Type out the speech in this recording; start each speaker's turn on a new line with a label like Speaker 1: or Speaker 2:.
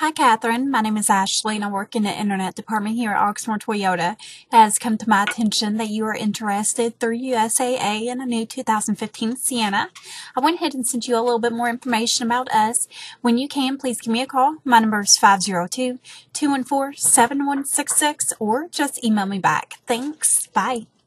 Speaker 1: Hi, Catherine. My name is Ashley, and I work in the Internet department here at Oxmoor Toyota. It has come to my attention that you are interested through USAA in a new 2015 Sienna. I went ahead and sent you a little bit more information about us. When you can, please give me a call. My number is 502-214-7166, or just email me back. Thanks. Bye.